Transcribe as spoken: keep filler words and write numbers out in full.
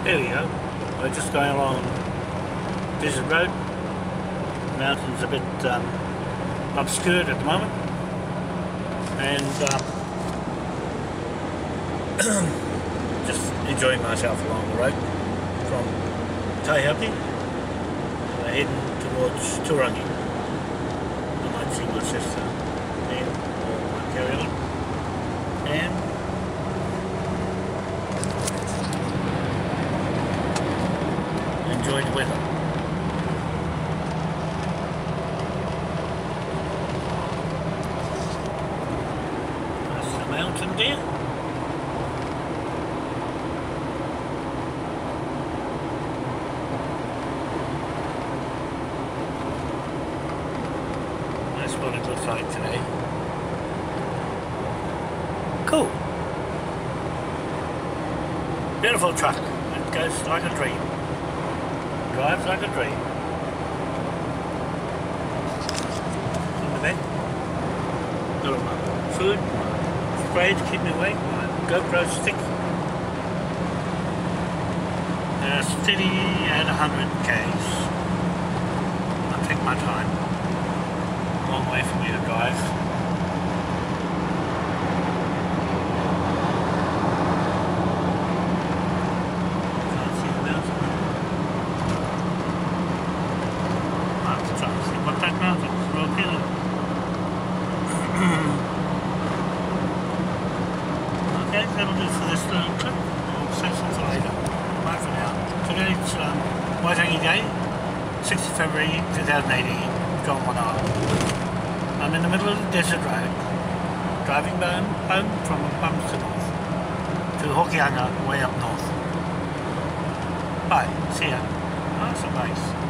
There we go. We're just going along Desert Road. The mountain's a bit um, obscured at the moment, and um, just enjoying myself along the road from Taihape. We're heading towards Turangi. I might see my sister then, or I might carry on. And enjoy the weather. That's the mountain there. That's what it looks like today. Cool. Beautiful truck. It goes like a dream. Drives like a dream. In the back, little food, spray to keep me awake, my GoPro stick. Uh, steady at one hundred k's. I'll take my time. Long way for me to drive. What that mountain? Ruapehu. Okay, that'll do for this little clip. I'll say something later. Bye for now. Today's um, Waitangi Day, sixth of February two thousand eighteen, John one hour. I'm in the middle of the desert road, driving home, home from Bumster North to Hokianga, way up north. Bye, see ya. Nice and nice.